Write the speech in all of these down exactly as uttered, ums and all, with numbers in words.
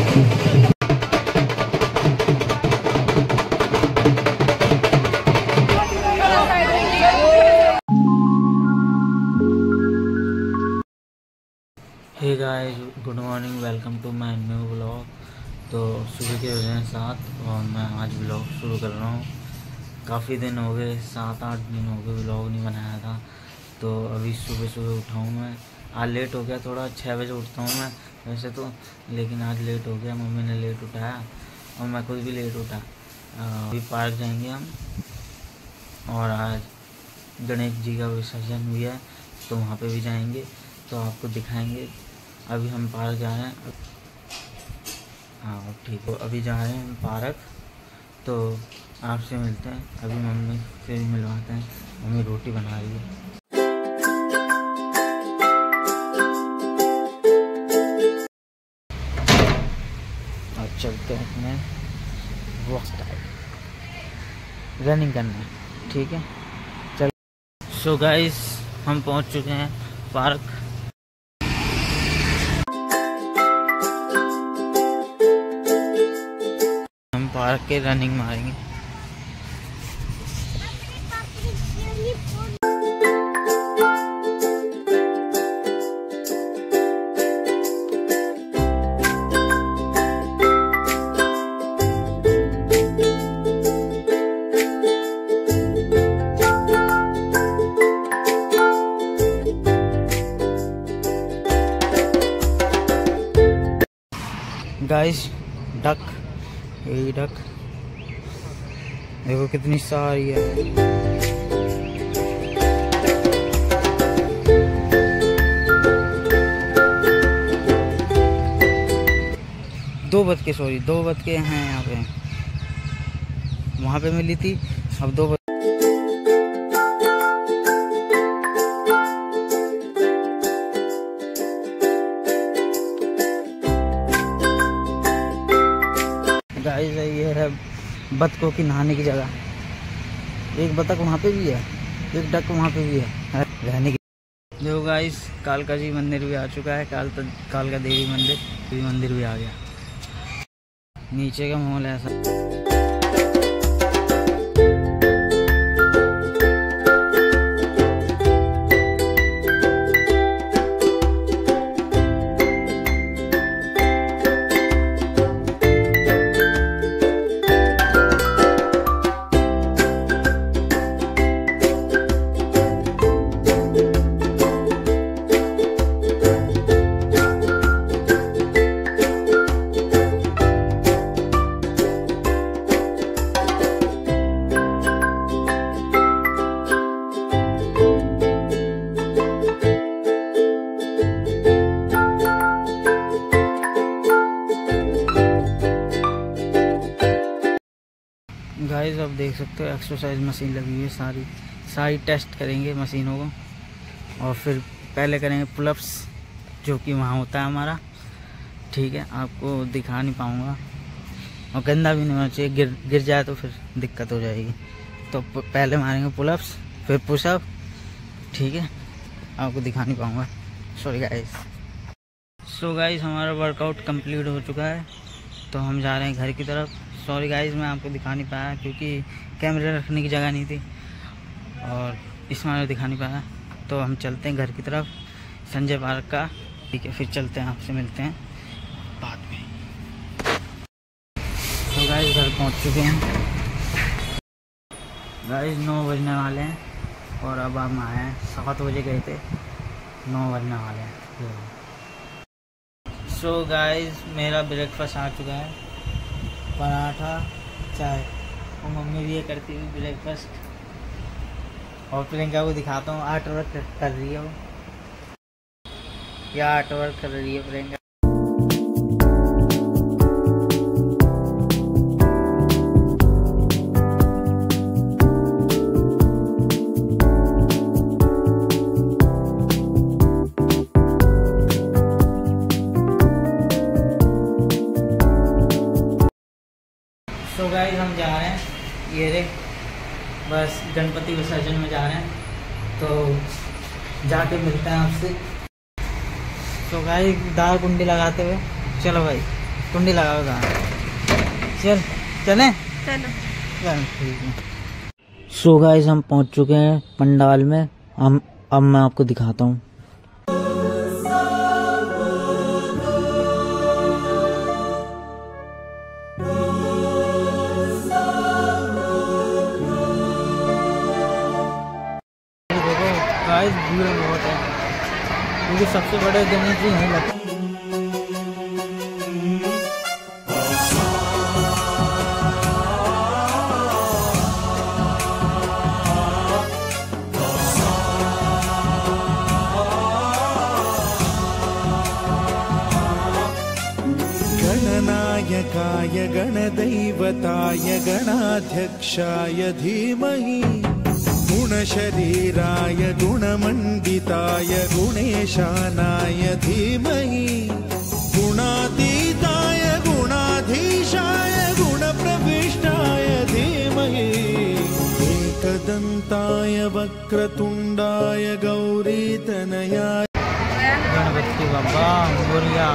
Hey guys, good morning, welcome to my new blog. तो सुबह के बजे हैं सात और मैं आज ब्लॉग शुरू कर रहा हूँ। काफ़ी दिन हो गए, सात आठ दिन हो गए ब्लॉग नहीं बनाया था। तो अभी सुबह सुबह उठा हूँ मैं। आज लेट हो गया थोड़ा, छः बजे उठता हूँ मैं वैसे तो, लेकिन आज लेट हो गया। मम्मी ने लेट उठाया और मैं खुद भी लेट उठा। अभी पार्क जाएंगे हम और आज गणेश जी का विसर्जन भी है तो वहाँ पे भी जाएंगे, तो आपको दिखाएंगे। अभी हम पार्क जा रहे हैं। हाँ ठीक है, अभी जा रहे हैं हम पार्क, तो आपसे मिलते हैं। अभी मम्मी से भी मिलवाते हैं, मम्मी रोटी बना रही है। अब चलते हैं अपने वॉक टाइम रनिंग करने, ठीक है चल। सो गाइस, हम पहुंच चुके हैं पार्क। हम पार्क के रनिंग मारेंगे। गाइस, डक, यही डक देखो कितनी सारी है। दो बज के सॉरी दो बज के हैं यहाँ पे, वहाँ पे मिली थी, अब दो बज। गाइस, ये है बतखों की नहाने की जगह। एक बतख वहाँ पे भी है, एक डक वहाँ पे भी है रहने की। देखो गाइस, कालका जी मंदिर भी आ चुका है। काल कालका देवी मंदिर देवी मंदिर भी आ गया। नीचे का माहौल ऐसा। गाइस, अब देख सकते हो एक्सरसाइज मशीन लगी हुई है। सारी सारी टेस्ट करेंगे मशीनों को, और फिर पहले करेंगे पुलअप्स, जो कि वहाँ होता है हमारा, ठीक है। आपको दिखा नहीं पाऊँगा और गंदा भी नहीं होना चाहिए, गिर गिर जाए तो फिर दिक्कत हो जाएगी। तो पहले मारेंगे पुलअप्स, फिर पुशअप, ठीक है। आपको दिखा नहीं पाऊँगा, सॉरी गाइस। सो गाइस, हमारा वर्कआउट कंप्लीट हो चुका है, तो हम जा रहे हैं घर की तरफ। सॉरी गाइस, मैं आपको दिखा नहीं पाया क्योंकि कैमरे रखने की जगह नहीं थी और इसमें मैं दिखा नहीं पाया। तो हम चलते हैं घर की तरफ, संजय पार्क का, ठीक है। फिर चलते हैं, आपसे मिलते हैं बाद में। तो गाइस, घर पहुंच चुके हैं। गाइस, नौ बजने वाले हैं और अब हम आए हैं। सात बजे गए थे, नौ बजने वाले हैं। सो गाइस, मेरा ब्रेकफास्ट आ चुका है, पराठा चाय, और मम्मी भी ये करती हुई ब्रेकफास्ट। और प्रियंका को दिखाता हूँ, आर्ट वर्क कर रही है वो, क्या आर्ट वर्क कर रही है प्रियंका। तो गाइस, हम जा रहे हैं, ये रे बस गणपति विसर्जन में जा रहे हैं, तो जाके मिलते हैं आपसे। तो गाइस, दाल कुंडी लगाते हुए चलो भाई। कुंडी लगाओगा। चल चलें चलो। चल ठीक है। सो गाइस हम पहुंच चुके हैं पंडाल में। हम अब मैं आपको दिखाता हूँ। देखो गाइस भीड़ बहुत है क्योंकि सबसे बड़े गणेश जी यहीं लगते हैं। गणनायकाय गणदैवताय गणाध्यक्षाय धीमहि गुणशरीराय गुणमण्डिताय गुणेशानाय धीमहि गुणातीताय गुणाधीशाय गुणप्रविष्टाय धीमहि एकदन्ताय वक्रतुण्डाय गौरीतनयाय गणपति बाबा मोरिया।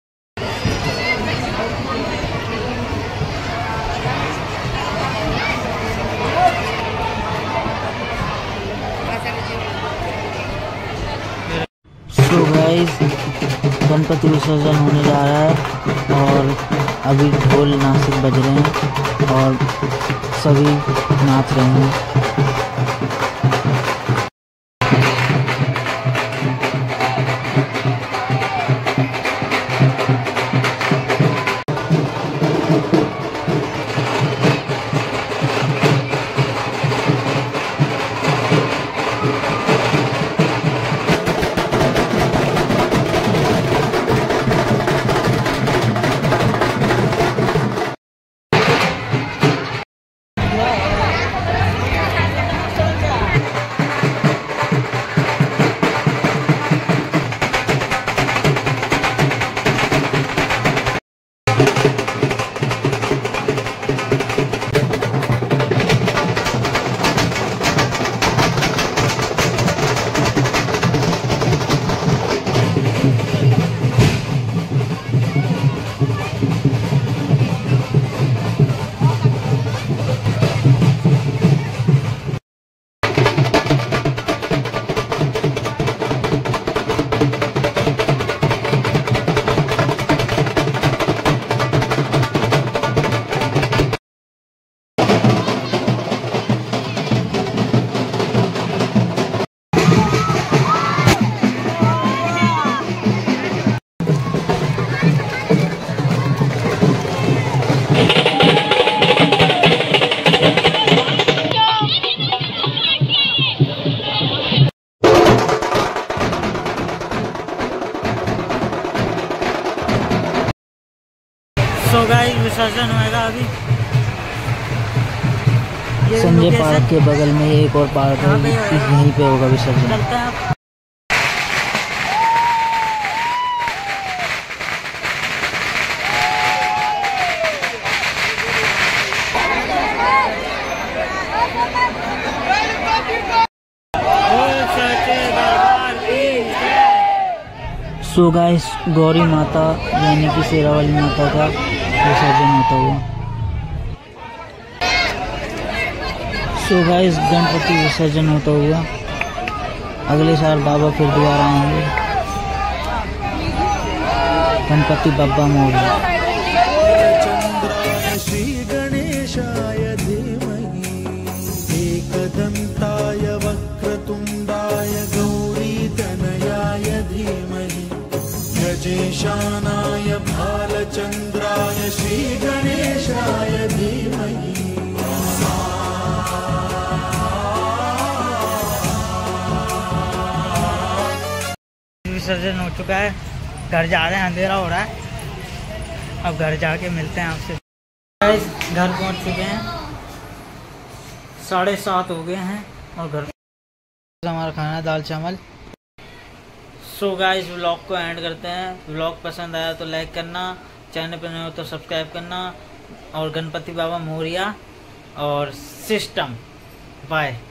तो गाइस गणपति विसर्जन होने जा रहा है और अभी ढोल नासिक बज रहे हैं और सभी नाच रहे हैं। सो गाइस विसर्जन होएगा अभी। संजय पार्क के बगल में एक और पार्क है, यहीं पे होगा विसर्जन। चलते हैं आप। सो गाइस गौरी माता यानी कि शेरावाली माता का विसर्जन होता हुआ। सो गाइस गणपति विसर्जन होता हुआ। अगले साल बाबा फिर दोबारा आएंगे। गणपति बाबा मोरिया। श्री गणेशाय धीमहि एकदन्ताय वक्रतुण्डाय गौरीतनयाय धीमहि गजेशानाय भालचन्द्राय श्री गणेशाय धीमहि। विसर्जन हो चुका है, घर जा रहे हैं, अंधेरा हो रहा है। अब घर जाके मिलते हैं आपसे। गाइस घर पहुंच चुके हैं, साढ़े सात हो गए हैं और घर हमारा खाना दाल चावल। सो गाइस व्लॉग को एंड करते हैं। व्लॉग पसंद आया तो लाइक करना, चैनल पर नए हो तो सब्सक्राइब करना और गणपति बाबा मोरिया और सिस्टम बाय।